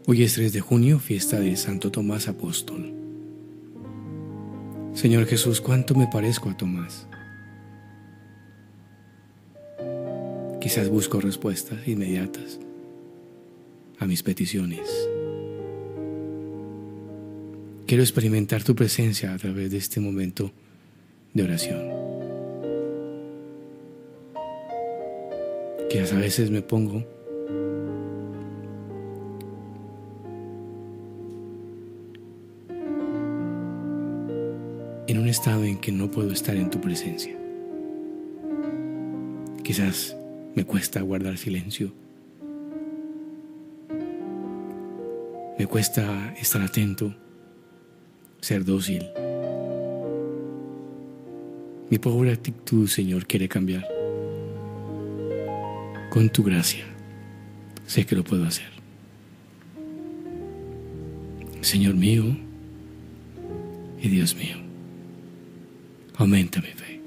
Hoy es 3 de junio, fiesta de Santo Tomás Apóstol. Señor Jesús, ¿cuánto me parezco a Tomás? Quizás busco respuestas inmediatas a mis peticiones. Quiero experimentar tu presencia a través de este momento de oración. Quizás a veces me pongo en un estado en que no puedo estar en tu presencia. Quizás me cuesta guardar silencio. Me cuesta estar atento, ser dócil. Mi pobre actitud, Señor, quiere cambiar. Con tu gracia, sé que lo puedo hacer. Señor mío y Dios mío, aumenta mi fe.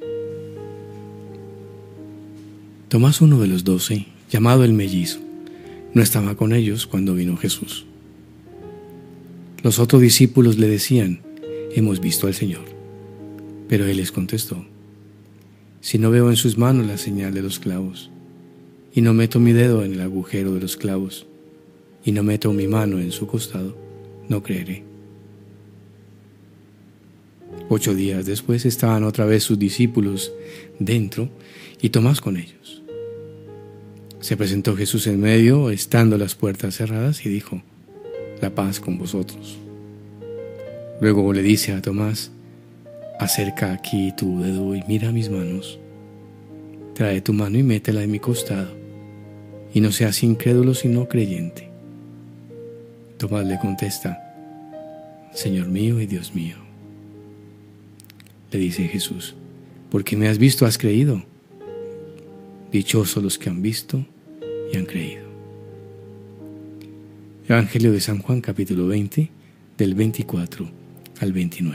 Tomás, uno de los 12, llamado el mellizo, no estaba con ellos cuando vino Jesús. Los otros discípulos le decían: hemos visto al Señor. Pero él les contestó: si no veo en sus manos la señal de los clavos, y no meto mi dedo en el agujero de los clavos, y no meto mi mano en su costado, no creeré. 8 días después estaban otra vez sus discípulos dentro y Tomás con ellos. Se presentó Jesús en medio, estando las puertas cerradas, y dijo: la paz con vosotros. Luego le dice a Tomás: acerca aquí tu dedo y mira mis manos. Trae tu mano y métela en mi costado, y no seas incrédulo sino creyente. Tomás le contesta: Señor mío y Dios mío. Le dice Jesús: porque me has visto, has creído. Dichosos los que han visto y han creído. Evangelio de San Juan, capítulo 20, del 24 al 29.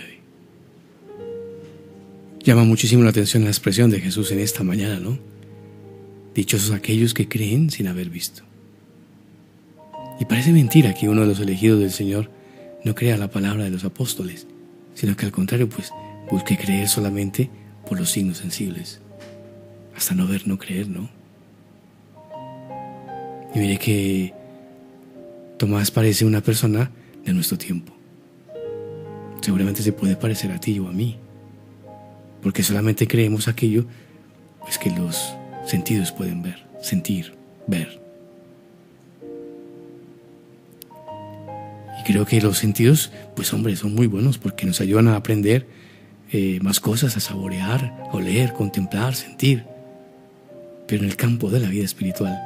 Llama muchísimo la atención la expresión de Jesús en esta mañana, ¿no? Dichosos aquellos que creen sin haber visto. Y parece mentira que uno de los elegidos del Señor no crea la palabra de los apóstoles, sino que al contrario, pues, busque creer solamente por los signos sensibles. Hasta no ver, no creer, ¿no? Y mire que Tomás parece una persona de nuestro tiempo. Seguramente se puede parecer a ti o a mí, porque solamente creemos aquello pues que los sentidos pueden ver, sentir, ver. Y creo que los sentidos, pues hombre, son muy buenos porque nos ayudan a aprender más cosas, a saborear, a oler, contemplar, sentir. Pero en el campo de la vida espiritual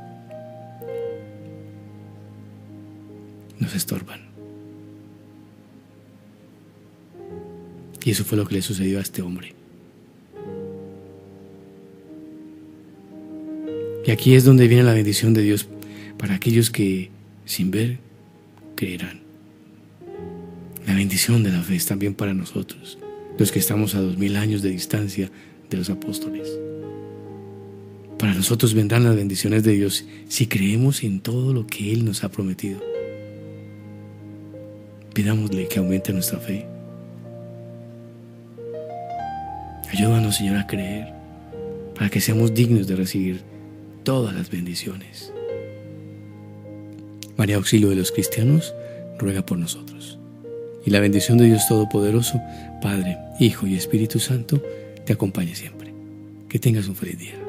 nos estorban. Y eso fue lo que le sucedió a este hombre. Y aquí es donde viene la bendición de Dios para aquellos que sin ver creerán. La bendición de la fe es también para nosotros, los que estamos a 2000 años de distancia de los apóstoles. Para nosotros vendrán las bendiciones de Dios si creemos en todo lo que Él nos ha prometido. Pidámosle que aumente nuestra fe. Ayúdanos, Señor, a creer para que seamos dignos de recibir todas las bendiciones. María, auxilio de los cristianos, ruega por nosotros. Y la bendición de Dios Todopoderoso, Padre, Hijo y Espíritu Santo, te acompañe siempre. Que tengas un feliz día.